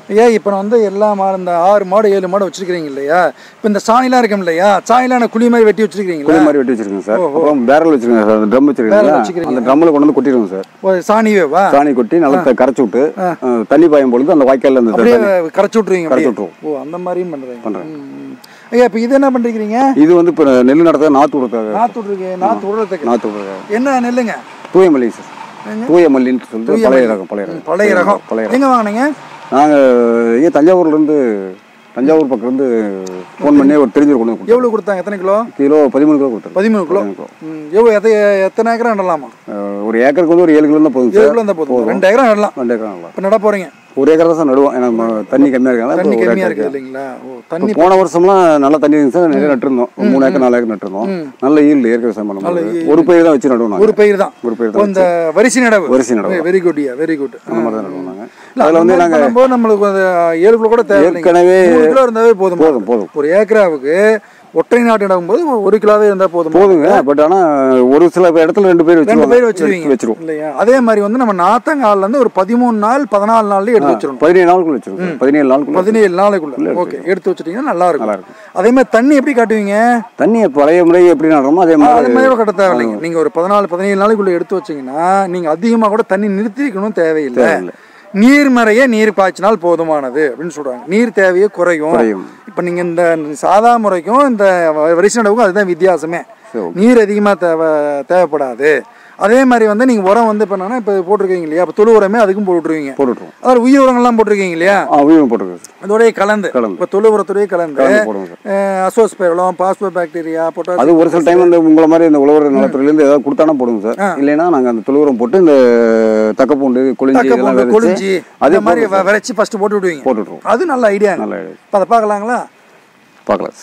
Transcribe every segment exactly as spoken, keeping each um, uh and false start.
ஐயா இப்போ நான் வந்து எல்லா மாடு இந்த ஆறு மாடு ஏழு மாடு வச்சிருக்கீங்க இல்லையா? இப்போ இந்த சாணிலாம் இருக்கும் இல்லையா? சாணிலாம் குழி மாதிரி வெட்டி வச்சிருக்கீங்களா? குழி மாதிரி வெட்டி வச்சிருக்கேன் சார். அப்புறம் பேரல் வச்சிருக்கேன் சார். ட்ரம் வச்சிருக்கீங்களா? அந்த ட்ரம்ல கொண்டு வந்து கொட்டிடுவோம் சார். ஓ சாணிவேவா? சாணி கொட்டி நல்லா கரைச்சி விட்டு தண்ணி பாயும் பொழுது அந்த வாய்க்கால்ல இருந்து அப்படியே கரைச்சி விட்டுருவீங்க. கரைச்சி விட்டுருவோம். ஓ அந்த மாதிரியும் பண்றீங்க. பண்றேன். ஐயா இப்போ இது என்ன பண்றீங்க? இது வந்து இப்போ நெல் நடத்த நாத்து விடுறதுக்காக. நாத்து விடுறீங்க. நாத்து விடுறதுக்கு. நாத்து விடுறதுக்காக. என்ன நெல்லுங்க? தூய மல்லி சார். தூய மல்லின்னு சொல்லிட்டு பழைய ரகம். பழைய ரகம். பழைய ரகம். பழைய ரகம். எங்க வாங்குனீங்க? நாங்கள் இங்கே தஞ்சாவூர்லேருந்து தஞ்சாவூர் பக்கம் இருந்து ஃபோன் பண்ணி ஒரு தெரிஞ்சவர் கொண்டு வந்து. எவ்வளோ கொடுத்தாங்க? எத்தனை கிலோ? கிலோ பதிமூணு கிலோ கொடுத்தாங்க. பதிமூணு கிலோ. எவ்வளோ எத்தனை எத்தனை ஏக்கரா நடலாமா? ஒரு ஏக்கருக்கு வந்து ஒரு ஏழு கிலோ தான் போதும். ஏழு கிலோ தான் போதும். ரெண்டு ஏக்கரா நடலாம். ரெண்டு ஏக்கரா நடலாம். இப்போ நட போறீங்க? ஒரு ஏக்கர் தான் சார் நடுவோம். ஏன்னா தண்ணி கம்மியாக இருக்காங்க. தண்ணி கம்மியாக இருக்குது இல்லைங்களா? ஓ தண்ணி போன வருஷம்லாம் நல்லா தண்ணி இருந்துச்சு சார். நிறைய நட்டுருந்தோம். மூணு ஏக்கர் நாலு ஏக்கர் நட்டுருந்தோம். நல்ல ஈல்டு இயற்கை விவசாயம் பண்ணும்போது ஒரு பயிர் தான் வச்சு நடுவோம். ஒரு பயிர் தான். ஒரு பயிர் தான். இந்த வரிசை நடவு. வரிசை நடவு. Very good yeah very good. அந்த மாதிரி தான் நடுவோம் நாங்கள். அதில் வந்து நாங்கள் நம்மளுக்கு ஏழு கிலோ கூட தேவை. ஏற்கனவே கிலோ இருந்தாவே போதும். போதும் போதும். ஒரு ஏக்கராவுக்கு ஒற்றை நாட்டு நடும்போது ஒரு கிலோவே இருந்தால் போதும். போதுங்க. பட் ஆனால் ஒரு சில இடத்துல ரெண்டு பேர் ரெண்டு பேர் வச்சிருவீங்க. வச்சிருவோம் இல்லையா? அதே மாதிரி வந்து நம்ம நாத்தங்கால்ல இருந்து ஒரு பதிமூணு நாள் பதினாலு நாள்லயே எடுத்து வச்சிருவோம். பதினேழு நாளுக்குள்ள வச்சிருவோம். பதினேழு நாளுக்குள்ள பதினேழு நாளைக்குள்ள ஓகே எடுத்து வச்சிட்டீங்கன்னா நல்லா இருக்கும். நல்லா இருக்கும். அதே மாதிரி தண்ணி எப்படி காட்டுவீங்க? தண்ணி பழைய முறை எப்படி நடுறோமோ அதே மாதிரி அது மாதிரி கட்ட தேவையில்லைங்க. நீங்க ஒரு பதினாலு பதினேழு நாளைக்குள்ள எடுத்து வச்சீங்கன்னா நீங்க அதிகமாக கூட தண்ணி நிறுத்திக்கணும் தேவையில்லை. நீர்மறையே நீர் பாய்ச்சினால் போதுமானது அப்படின்னு சொல்றாங்க. நீர் தேவையே குறையும். இப்போ நீங்க இந்த சாதா முறைக்கும் இந்த வரிசை நடவுக்கும் அதுதான் வித்தியாசமே. நீர் அதிகமாக தேவை தேவைப்படாது. அதே மாதிரி வந்து நீங்கள் உரம் வந்து இப்போ என்னன்னா இப்போ போட்டிருக்கீங்க இல்லையா? அப்போ தொழு உரமே அதுக்கும் போட்டுருவீங்க. போட்டுருவோம். அதாவது உயிர் உரங்கள்லாம் போட்டிருக்கீங்க இல்லையா? உயிர் போட்டுருக்கோம். அதோடய கலந்து இப்போ தொழு உரத்துடைய கலந்து அசோஸ்பெரலம் பாஸ்போ பாக்டீரியா போட்டோ அது ஒரு சில டைம் வந்து உங்களை மாதிரி இந்த உழவர் நலத்துறையிலேருந்து ஏதாவது கொடுத்தானா போடுங்க சார். இல்லைன்னா நாங்கள் அந்த தொழு உரம் போட்டு இந்த தக்கப்பூண்டு கொளிஞ்சி கொளிஞ்சி அதே மாதிரி விரைச்சி ஃபர்ஸ்ட் போட்டு விடுவீங்க. போட்டுவிடுவோம். அது நல்ல ஐடியா. நல்ல ஐடியா. இப்போ அதை பார்க்கலாங்களா? பார்க்கலாம்.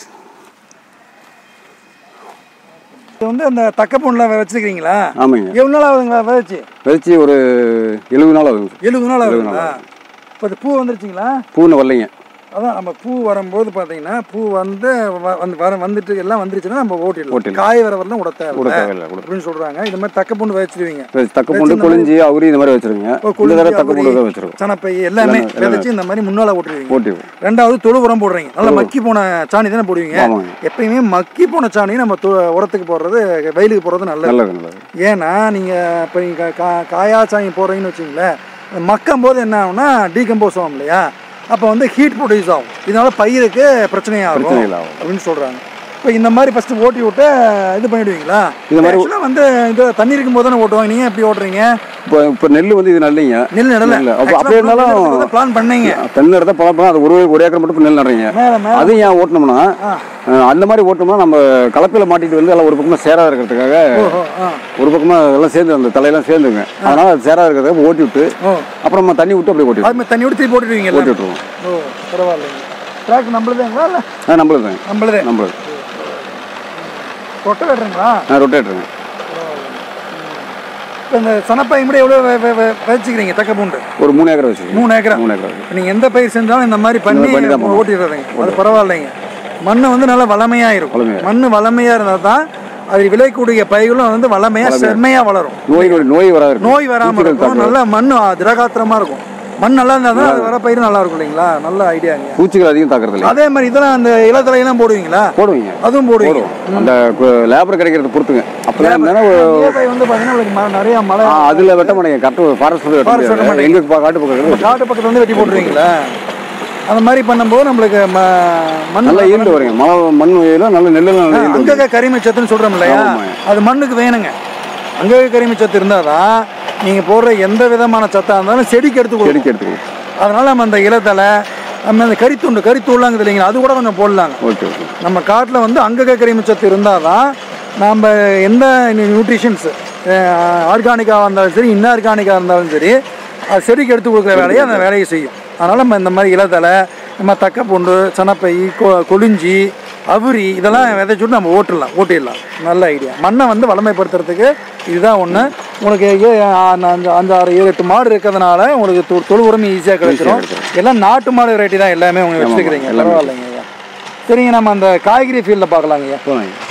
வந்து அந்த தக்கப்பூண்டுலாம் வச்சிருக்கீங்களா? ஆமாங்க. எவ்வளோ நாள் ஆகுதுங்களா விதைச்சி? விதைச்சி ஒரு எழுபது நாள் ஆகுது. எழுபது நாள் ஆகுதுங்களா? இப்போ பூ வந்துருச்சுங்களா? பூன்னு வரலைங்க. அதான் நம்ம பூ வரும்போது பார்த்தீங்கன்னா பூ வந்து வர வந்துட்டு எல்லாம் வந்துருச்சுன்னா நம்ம ஓட்டிடலாம். காய் வர வரலாம் விட தேவை அப்படின்னு சொல்றாங்க. இந்த மாதிரி தக்கப்பூண்டு வச்சிருவீங்க. தக்கப்பூண்டு கொளிஞ்சி அவுரி இந்த மாதிரி வச்சிருவீங்க. தக்கப்பூண்டு வச்சிருக்கோம். சனப்பை எல்லாமே விதைச்சு இந்த மாதிரி முன்னால ஓட்டுருவீங்க. ஓட்டிடுவோம். ரெண்டாவது தொழு உரம் போடுறீங்க. நல்லா மக்கி போன சாணி தானே போடுவீங்க. எப்பயுமே மக்கி போன சாணி நம்ம உரத்துக்கு போடுறது வெயிலுக்கு போடுறது நல்லது. ஏன்னா நீங்க இப்போ நீங்க காயா சாணி போடுறீங்கன்னு வச்சுங்களேன், மக்கும் போது என்ன ஆகும்னா டீகம்போஸ் ஆகும் இல்லையா? அப்போ வந்து ஹீட் ப்ரொடியூஸ் ஆகும். இதனால பயிருக்கு பிரச்சனையாகும் அப்படின்னு சொல்றாங்க. இப்போ இந்த மாதிரி ஃபர்ஸ்ட் ஓட்டி விட்டு இது பண்ணிடுவீங்களா? இந்த மாதிரி வந்து இது தண்ணி இருக்கும் போது தானே ஓட்டுவாங்க. நீங்க எப்படி ஓட்டுறீங்க? இப்போ இப்போ நெல் வந்து இது நல்லீங்க. நெல் நடல அப்படியே இருந்தாலும் பிளான் பண்ணீங்க. தென்னை இடத்த பிளான் பண்ணா அது ஒரு ஒரு ஏக்கர் மட்டும் நெல் நடுறீங்க. அது ஏன் ஓட்டணும்னா அந்த மாதிரி ஓட்டணும்னா நம்ம கலப்பையில மாட்டிட்டு வந்து எல்லாம் ஒரு பக்கமா சேரா இருக்கிறதுக்காக ஒரு பக்கமா எல்லாம் சேர்ந்து அந்த தலையெல்லாம் சேர்ந்துங்க. அதனால அது சேரா இருக்கிறதுக்காக ஓட்டி விட்டு அப்புறமா தண்ணி விட்டு அப்படியே ஓட்டி விட்டு தண்ணி விட்டு போட்டுடுவீங்க. ஓட்டி விட்டுருவோம். ஓ பரவாயில்லைங்க. ட்ராக் நம்மளுதாங்களா? இல்லை ஆ நம்மளுதாங்க. நம்மளுதே நம்மளுது. ரொட்டேட்டருங்களா? ஆ ரொட்டேட்டருங்க. இப்போ இந்த சனப்பை கூட எவ்வளோ வச்சுக்கிறீங்க தக்கப்பூண்டு? ஒரு மூணு ஏக்கர் வச்சுருக்கீங்க. மூணு ஏக்கரா? மூணு ஏக்கர். நீங்கள் எந்த பயிர் செஞ்சாலும் இந்த மாதிரி பண்ணி ஓட்டிடுறதுங்க. அது பரவாயில்லைங்க. மண் வந்து நல்லா வளமையாக இருக்கும். மண் வளமையாக இருந்தால் தான் அது விளையக்கூடிய பயிர்களும் வந்து வளமையாக செம்மையாக வளரும். நோய் நோய் வராது. நோய் வராமல் இருக்கும். நல்லா மண் திரகாத்திரமாக இருக்கும். மண் நல்லா இருந்தால் தான் அது வர பயிர் நல்லா இருக்கும் இல்லைங்களா? நல்ல ஐடியாங்க. பூச்சிகள் அதிகம் தாக்குறது இல்லை. அதே மாதிரி இதெல்லாம் அந்த இலத்தலையெல்லாம் போடுவீங்களா? போடுவீங்க. அதுவும் போடுவீங்க. அந்த லேபர் கிடைக்கிறத பொறுத்துங்க. அப்போதான் இருந்தாலும் வந்து பார்த்தீங்கன்னா நிறைய மழை அதில் வெட்ட மாட்டேங்க. கரெக்டாக ஃபாரஸ்ட் எங்களுக்கு காட்டு பக்கம் காட்டு பக்கத்தில் வந்து வெட்டி போட்டுருவீங்களா? அந்த மாதிரி பண்ணும்போது நம்மளுக்கு மண் நல்லா ஈல்டு வருங்க. மழை மண் வயலும் நல்ல நெல்லாம் அங்கக கரிமச்சத்துன்னு சொல்கிறோம் இல்லையா? அது மண்ணுக்கு வேணுங்க. அங்கக கரிமச்சத்து இருந்தால் தான் நீங்கள் போடுற எந்த விதமான சத்தாக இருந்தாலும் செடிக்கு எடுத்து செடிக்கு எடுத்துக்கலாம். அதனால் நம்ம அந்த இலத்தலை நம்ம அந்த கறித்துண்டு கறித்தூள்லாங்குது இல்லைங்களா? அது கூட கொஞ்சம் போடலாங்க. Okay okay. நம்ம காட்டில் வந்து அங்கக கரிமச்சத்து இருந்தால் தான் நம்ம எந்த நியூட்ரிஷன்ஸ் ஆர்கானிக்காக இருந்தாலும் சரி இன்ஆர்கானிக்காக இருந்தாலும் சரி அது செடிக்கு எடுத்து கொடுக்குற வேலையை அந்த வேலையை செய்யும். அதனால் நம்ம இந்த மாதிரி இலத்தலை நம்ம தக்கப்பூண்டு சனப்பை கொ கொளிஞ்சி அவுரி இதெல்லாம் விதைச்சுட்டு நம்ம ஓட்டிடலாம் ஓட்டிடலாம். நல்ல ஐடியா. மண்ணை வந்து வளமைப்படுத்துறதுக்கு இதுதான் ஒன்று. உங்களுக்கு அஞ்சு அஞ்சு ஆறு ஏழு எட்டு மாடு இருக்கிறதுனால உங்களுக்கு தொழு உரம் ஈஸியாக கிடைச்சிடும். எல்லாம் நாட்டு மாடு வெரைட்டி தான் எல்லாமே உங்களுக்கு வச்சுருக்கிறீங்க. பரவாயில்லைங்க. சரிங்க. நம்ம அந்த காய்கறி ஃபீல்டில் பார்க்கலாங்கய்யா.